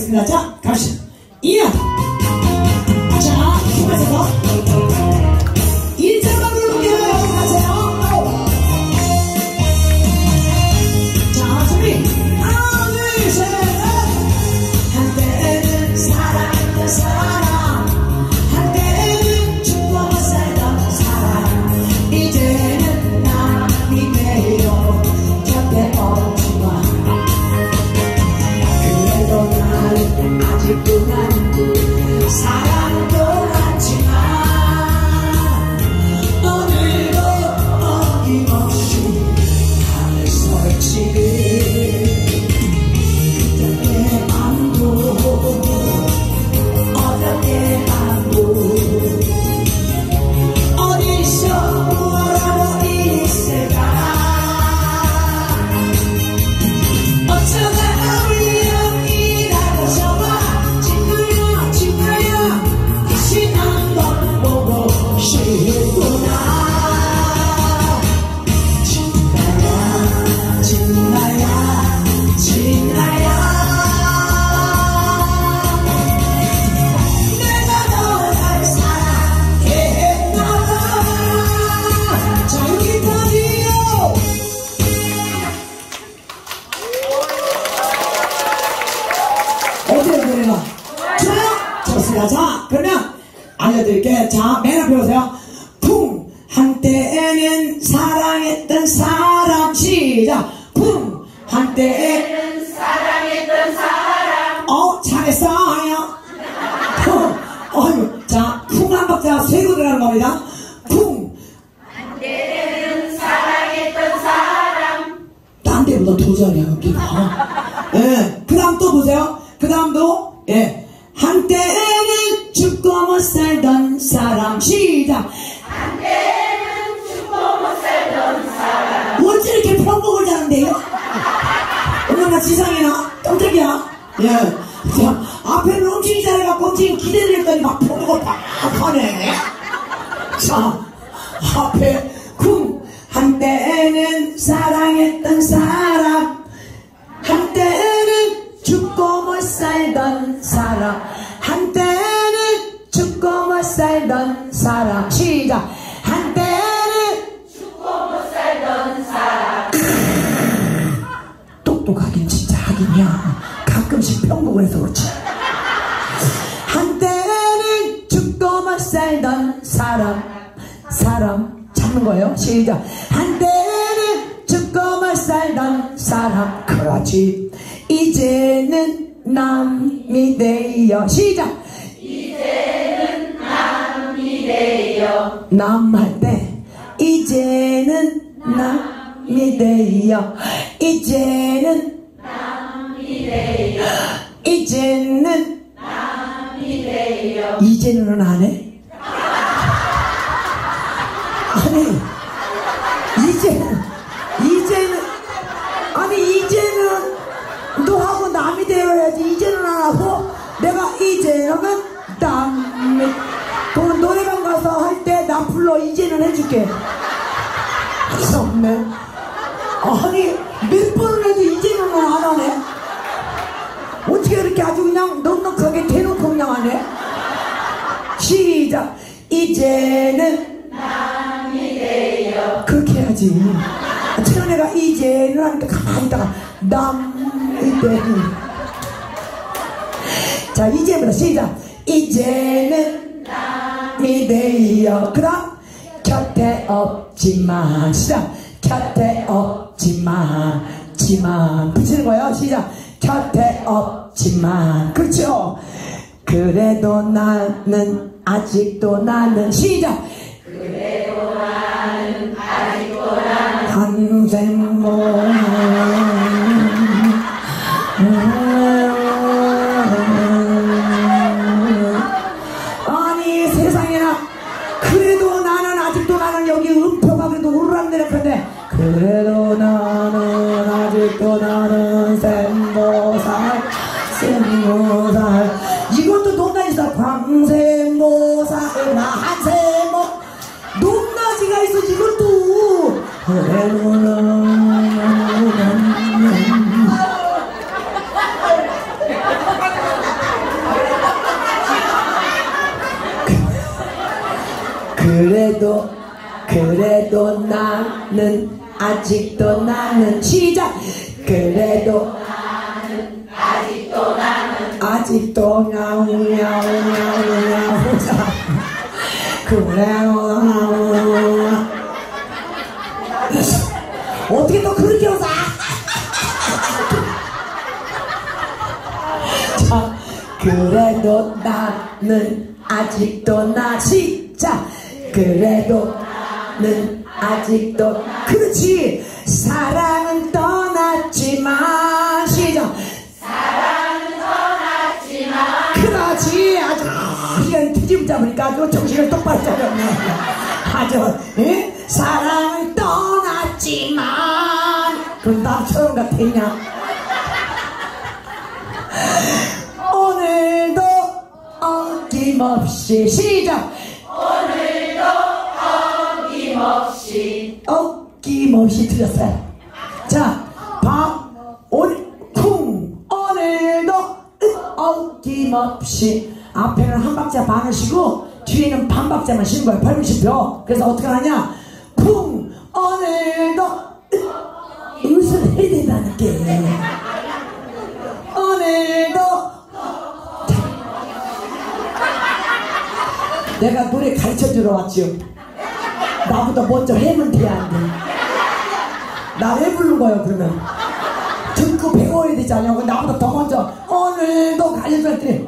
하겠습니다. 자, 갑시다. 이어. 자, 힘내서 1절만 부를게요. 여러분 가세요. 자, 준비. 하나, 둘, 셋. 한때는 사랑했던 사람, 한때는 죽어만 살던 사람, 이제는 남이 되어 곁에 없지만 그래도 나는 아직도 난 사랑도 하지만 오늘도 어김없이 밤을 설치는 어떻게 밤도 어떻게 밤도 어디서 뭐라고 있을까 어쩌다 우연이라고 저와 친구야 친구야 다시 한번 보고 싶구나 진나야 진나야 진나야 내가 너를 사랑했나봐 자 여기까지요. 어때요 노래가? 좋아요? 좋습니다. 자 그러면 알려드릴게. 자 맨 앞에 보세요. 쿵 한때는 사랑했던 사람 시작. 쿵 한때는 사랑했던 사람 잘했어요. 어휴 자 쿵 한 박자 세고 들어가는 겁니다. 쿵 한때는 사랑했던 사람 딴 데보다 더 잘해요 여기가. 예. 그 다음 또 보세요. 그 다음도 예. 한때는 죽고 못 살던 사람 시작. 한때는 죽고 못 살던 사람 어찌 이렇게 편곡을 잘한대요? 얼마나 지상이나 깜짝이야. 예. 자, 앞에는 엄청 잘해갖고 엄청 기대를 했더니 막 편곡을 막 하네. 자, 앞에 쿵 한때는 사랑했던 사람 한때는 죽고 못 살던 사람 한때는 죽고 못 살던 사람 시작. 한때는 죽고 못 살던 사람 똑똑하긴 진짜 하긴이야. 가끔씩 편곡을 해서 그렇지. 한때는 죽고 못 살던 사람 잡는 거예요. 시작. 한때는 죽고 못 살던 사람 그렇지. 이제는 남이 되어 시작. 이제는 남이 되어 남할 때 이제는 남이 되어 이제는 남이 되어 이제는 남이 되어 이제는 안 해? 아니 이제는 아니 이제는 너하고 남이 되어야지. 이제는 안 하고 내가 이제는 남이 그럼 노래방 가서 할 때 나 불러 이제는 해줄게. 없네. 아니 몇 번을 해도 이제는 안 하네. 어떻게 이렇게 아주 그냥 넉넉하게 대놓고 그냥 하네. 시작. 이제는 남이 되어 그렇게 해야지. 채연이가 이제는 하니까 가만히 있다가 남이 되니. 자 이제부터 시작. 이제는 남이 되어 그 다음 곁에 없지만 시작. 곁에 없지만 붙이는 거예요. 시작. 곁에 없지만 그렇죠. 그래도 나는 아직도 나는 시작. 그래도 나는 아직도 나는 한생 아니 세상에나 그래도 나는 아직도 나는 여기 음표가 그래도 오르락내락한데 그래도 나는 아직도 나는 생보살 이것도 높낮이 있어. 광생보살 한세모 높낮이가 있어. 이것도 그래도 나는 그래도 나는 아직도 나는 시작. 그래도 나는 아직도 야우야우야우야우 그래도 어떻게 또 그렇게 웃어? 자, 그래도 나는 아직도 나 시작. 그래도 나는 아직도 그렇지. 사랑은 떠났지만 시작. 사랑은 떠났지만 그렇지. 아주 이런 뒤집 잡으니까 아주 정신을 똑바로 차렸네. 아주 사랑은 떠났지만 그럼 나처럼 같았냐. 오늘도 어김없이 시작. 오늘도 어김없이 틀렸어요. 자, 오늘도 어김없이 앞에는 한 박자 반을 쉬고 뒤에는 반 박자만 쉬는 거예요. 발음 씹혀. 그래서 어떻게 하냐? 오늘도 웃을 해야 된다는 게. 오늘도 내가 노래 가르쳐주러 왔지요. 나보다 먼저 해면 돼야 안 돼. 나 왜 부른 거예요 그러면? 듣고 배워야 되지 않냐고. 나보다 더 먼저 오늘도 가르쳐줬더니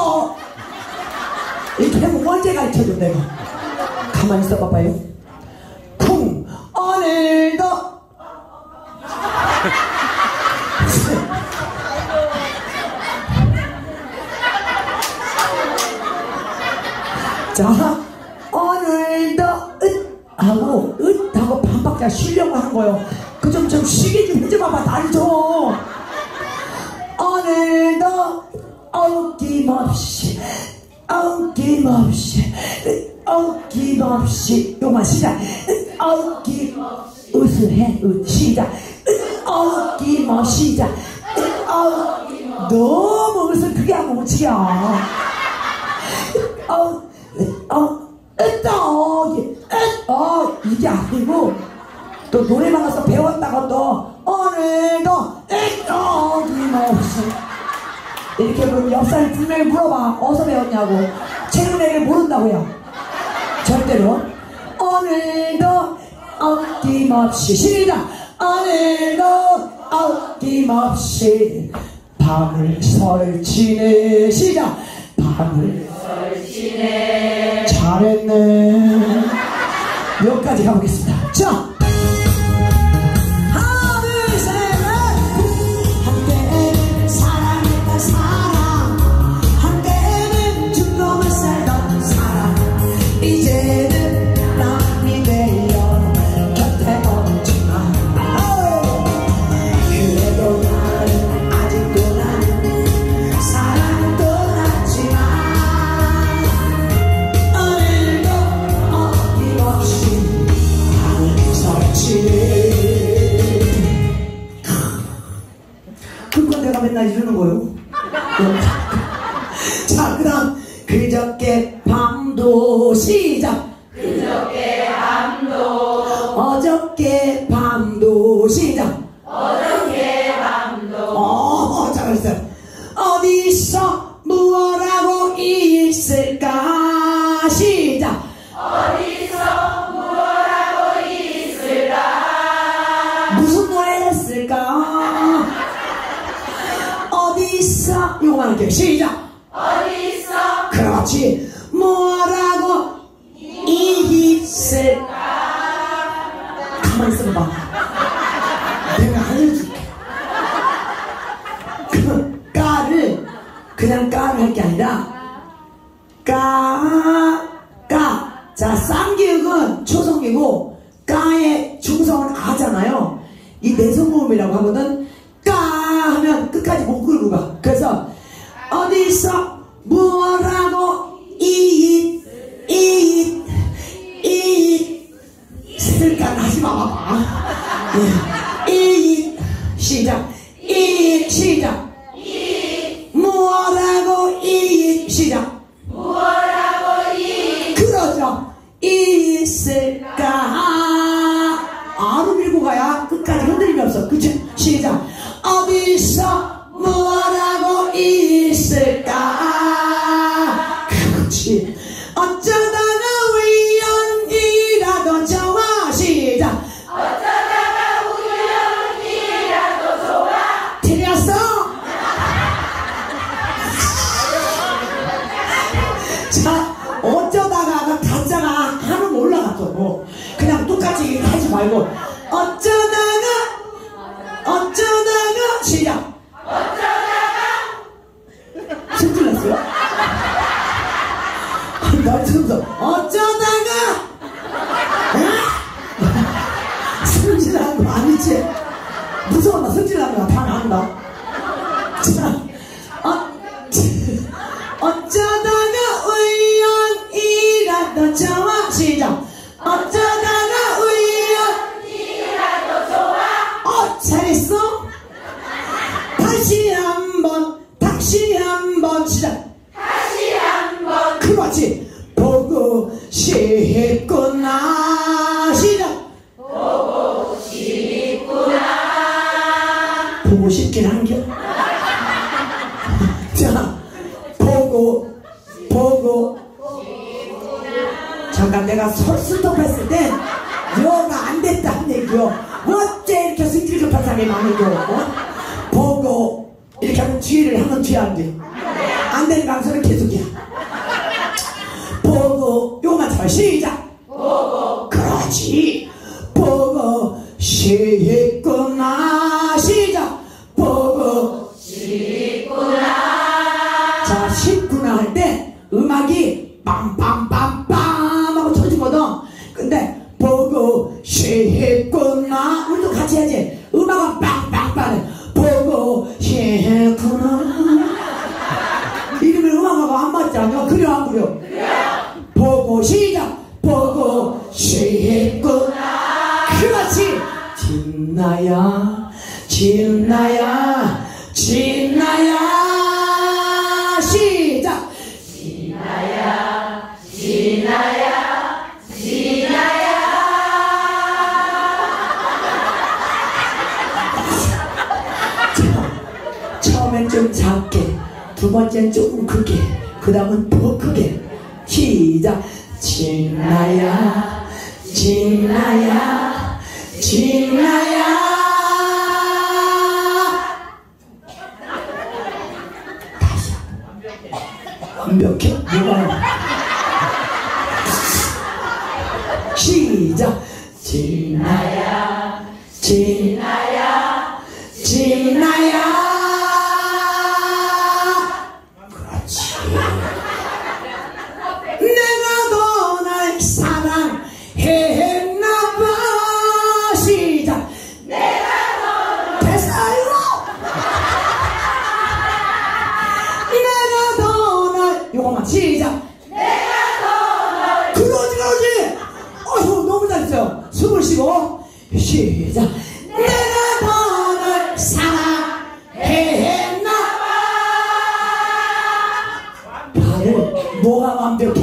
이렇게 하면 언제 가르쳐줘 내가. 가만히 있어 봐봐요. 오늘도 자, 오늘도 하고 하고 반박자 쉬려고 한 거예요. 그 좀 쉬게 좀 해줘봐봐. 날 좀. 오늘도 어김없이 요만 시작. 웃을 해 시작. 어김없이 시작. 너무 웃을 크게 하면 어찌야. 이게 아니고 또 노래방 가서 배웠다고 또 오늘도 어김없이 이렇게 부르면 옆사람 분명히 물어봐. 어디서 배웠냐고. 최근에 모른다고요. 절대로. 오늘도 어김없이 시작. 오늘도 어김없이 밤을 설치네 시작. 밤을 설치네. 잘했네. 여기까지 가보겠습니다. 자, 하나 둘 셋 넷. 한때는 사랑했던 사람, 한때는 죽음을 살던 사람, 이제는 남이 되어 곁에 없지만 그래도 나는 아직도 나는 사랑은 떠났지만 오늘도 어김없이 밤을 설치네. 그거 내가 맨날 이러는 거예요. 자, 그 다음 그저께 밤도 시작. 그저께 밤도 어저께 밤도 시작. 어저께 밤도 잘했어요. 어디서 무엇하고 있을까 시작. 어디서 무엇하고 있을까. 무슨 노래 했을까. 어디서 요거만 할게요. 시작. 어디서 그렇지. 뭐라고 있을까. 가만히 있어봐. 내가 알려줄게. 까를 그냥 까를 할 게 아니라 자, 쌍기역은 초성이고 까의 중성은 아잖아요. 이 내성모음이라고 하거든. 까 하면 끝까지 못 끌고 가. 그래서 어디서 뭐라고 있을까. 하지마 봐봐. 시작. 시작. 뭐라고 시작. 무엇하고 그러죠. 자, 어쩌다가 가짜가 하면 올라갔어. 뭐. 그냥 똑같이 하지 말고 어쩌다가 시작. 승질났어요? 날 들으면서 어쩌다가 승질나는 거 아니지? 무서워. 나 승질나는 거 다 나온다. 자, 어쩌다가 우연이라도 좋아. 시작. 어쩌다가 우연이라도 좋아. 잘했어. 다시 한번 시작. 다시 한번 그렇지. 보고 싶구나. 시작. 보고 싶구나. 보고 싶긴 한겨. 자, 보고 잠깐 내가 스톱했을 때 여가 안 됐다는 얘기요. 어째 이렇게 승질급한 사람이 많은겨. 보고 이렇게 하면 뒤를 하면 뒤에 안 돼. 안 되는 강사는 계속이야. 보고 요만 잘 시작. 보고 그렇지. 보고 싶구나. 시작. 보고 싶구나. 자, 싶구나 할 때 음악이 빰빰빰빰 하고 터지거든. 근데 보고 싶구나 우리도 같이 해야지. 음악은 빵빵빵. 보고 싶구나. 이러면 음악하고 안 맞지 않냐? 그래 안 그래? 보고 시작. 보고 싶구나. 그렇지. 진나야 시작. 진아야 처음엔 좀 작게, 두 번째는 조금 크게, 그 다음은 더 크게. 시작. 진아야 다시 완벽해. 뭐가 시작. 진아야 그렇지. 내가 더 날 사랑했나봐. 시작. 내가 됐어요. 내가 더 날 요거만 시작. 내가 더 그러지 어휴 너무 잘했어요. 숨을 쉬고 시작. 내가 더 널 사랑했나봐. 발을 뭐가 완벽해.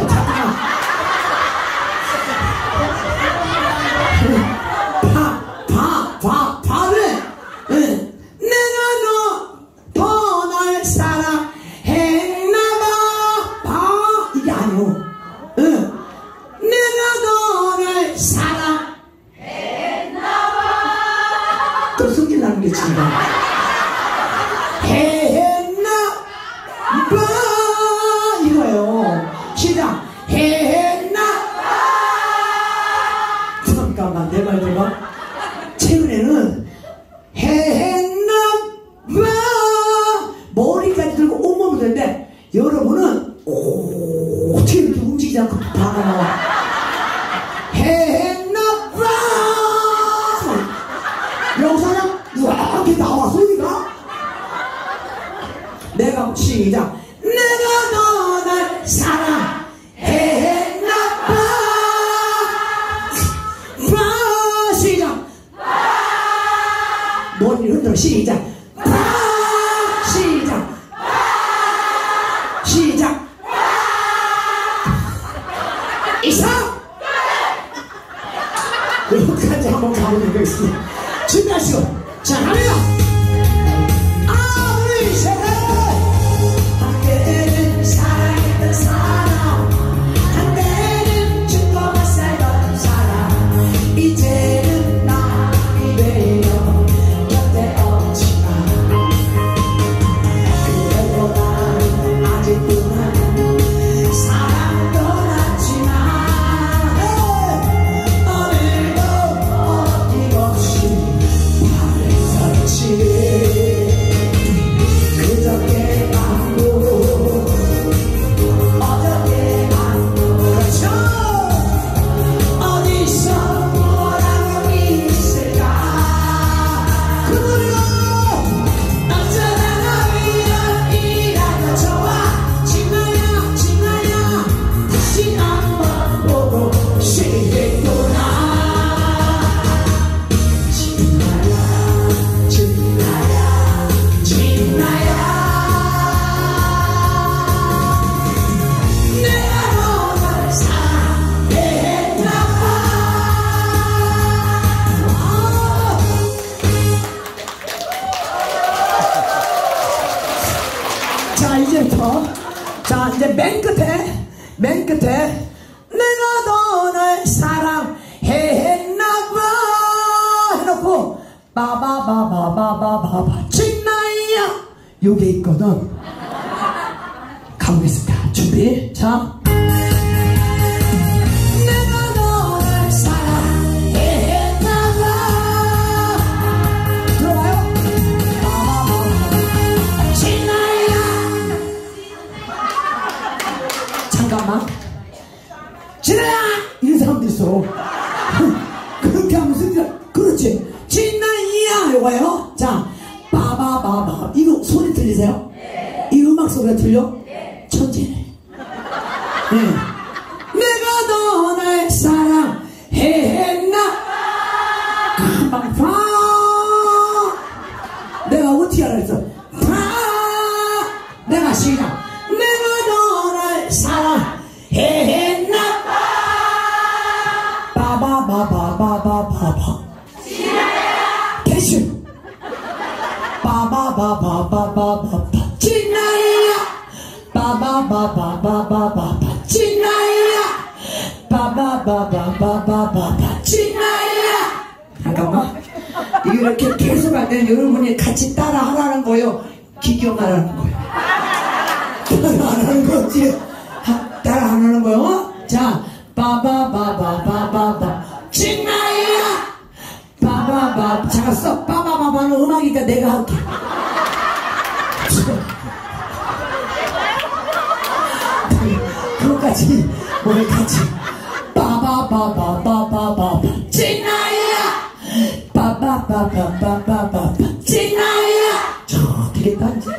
발을 내가 더 널 사랑했나봐. 이게 아니오. 내가 너를 사랑했나봐. 또 승질나는 게 친다. 했나봐 이거예요. 시작. 했나봐. 잠깐만 내 말 들어봐. 최근에는 했나봐 머리까지 들고 온몸을 드는데 여러분은 어떻게 이렇게 움직이지 않고 바가 나와. 했나봐. 여기서 그냥 이렇게 나와 소리가. 내가 시작. 내가 너를 사랑했나봐. 시작. 머리를 흔들어. 시작. 시작. 이상. 여기까지 한번 가보도록 하겠습니다. 준비하시고 자 갑니다. 우리 셋 한때는 사랑했던 사람, 한때는 죽어만 살던 사람, 이제는 남이 되어 곁에 없지만 그래도 나는 아직도 사랑 맨 끝에 내가 너를 사랑했나봐 해놓고 빠바바바바바바바 진나이야 요게 있거든. 가보겠습니다. 준비. 자, 내가 너를 사랑했나봐 들어가요. 빠바바바 진나이야. 잠깐만. 진아야! 이런 사람도 있어. 그렇게 하면서, 그렇지. 진아야! 이거예요. 자, 빠바바바. 이거 소리 들리세요? 네. 이 음악 소리가 들려? 네. 천재네. 네. 내가 너를 사랑했나? 파. 내가 어떻게 알아 했어? 파. 내가 시작. 내가 너를 사랑했나? 바바바바바바바 대신 바바바바바바바 진나야 바바바바바바바 진나야 바바바바바바바 진나야. 잠깐만. 이렇게 계속 할 때는 여러분이 같이 따라 하라는 거요, 기경하라는 거요. 따라 안 하는 거지. 따라 안 하는 거요. 자, 빠바바바바바바 진나야 빠바바. 잠깐 써. 빠바바바는 음악이니까 내가 할게. 그것까지 오늘 같이 빠바바바바바바 진나야 빠바바바바바바 진나야. 되겠다 이제.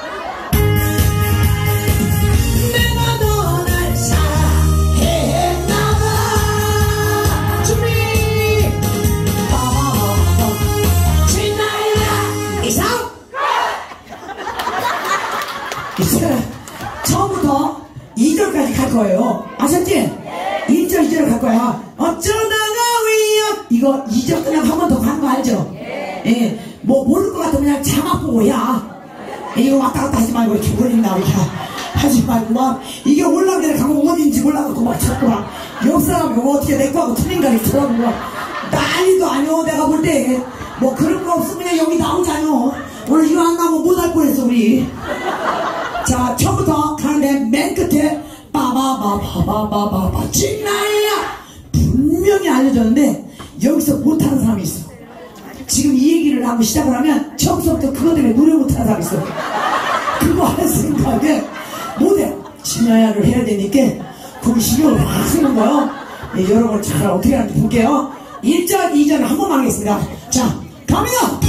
처음부터 2절까지 갈 거예요. 아셨지? 네. 1절, 2절 갈 거야. 어쩌다가 위협. 이거 2절 그냥 한 번 더 가는 거 알죠? 네. 예. 뭐 모를 것 같으면 그냥 자막 보고, 야, 이거 왔다 갔다 하지 말고 이렇게 버린다 이렇게 하지 말고 막 이게 올라가게 가면 어딘지 몰라갖고 막 자꾸 막 옆 사람이 뭐 어떻게 내 거하고 틀린가 이렇게 쳐다보고 난리도 아니오. 내가 볼 때 뭐 그런 거 없으면 그냥 여기 나오잖여. 오늘 이거 안 나오면 못 할 뻔했어 우리. 자, 처음부터 가는데 맨 끝에 빠바바바바바바 진나야 분명히 알려줬는데 여기서 못하는 사람이 있어. 지금 이 얘기를 하고 시작을 하면 처음부터 그거 때문에 노래 못하는 사람이 있어. 그거 할 생각에 못해. 진나야를 해야 되니까 거기 신경을 확 쓰는 거요. 네, 여러분 잘 어떻게 하는지 볼게요. 1절, 2절 한 번만 하겠습니다. 자, 가면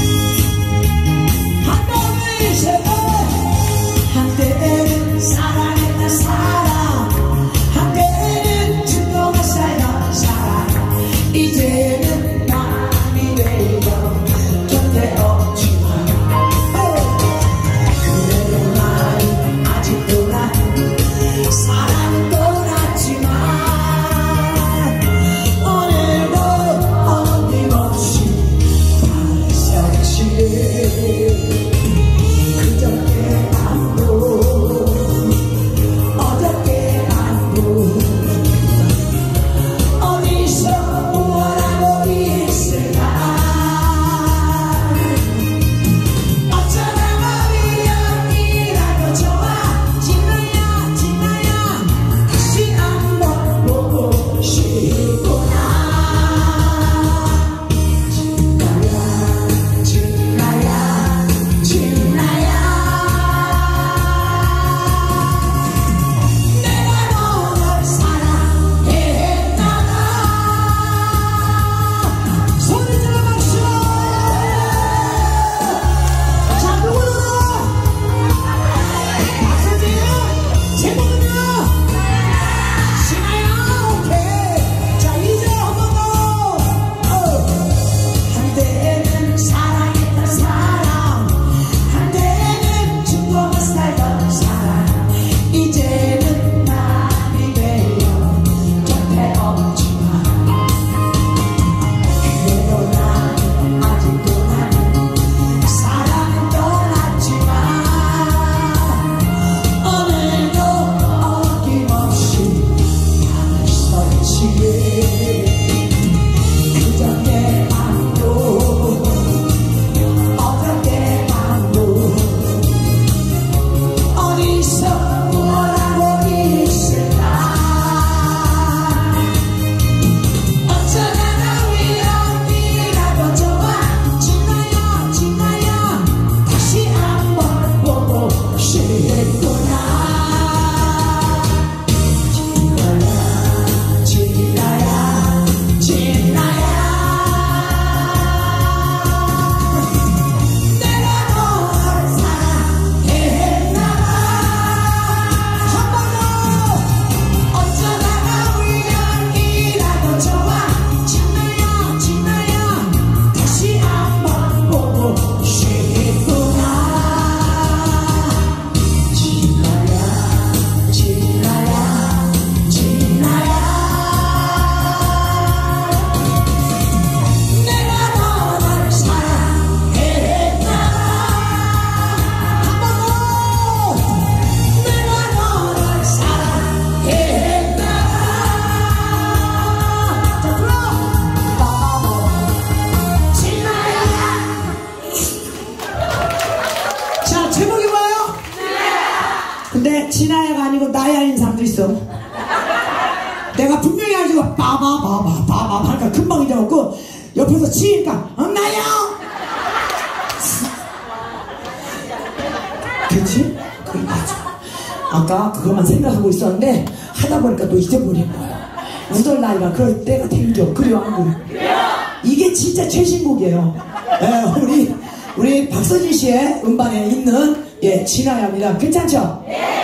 한때는 사랑했다 사랑 한때는 증거가 쌓여 사랑 이제는 남이 되어 곁에 없지만 그래도 난 아직도 난 사랑은 떠났지만 오늘도 어김없이 발사치 근데 진아야가 아니고 나야인 사람도 있어. 내가 분명히 가지고 빠바바바바바 하니까 금방 잊어먹고 옆에서 치니까 나야. 그치? 그래 맞아. 아까 그것만 생각하고 있었는데 하다 보니까 또 잊어버린 거야. 우덜 나이가 그럴 때가 생겨. 그래요 안 그래? 이게 진짜 최신곡이에요. 우리 박서진 씨의 음반에 있는 진아야입니다. 괜찮죠?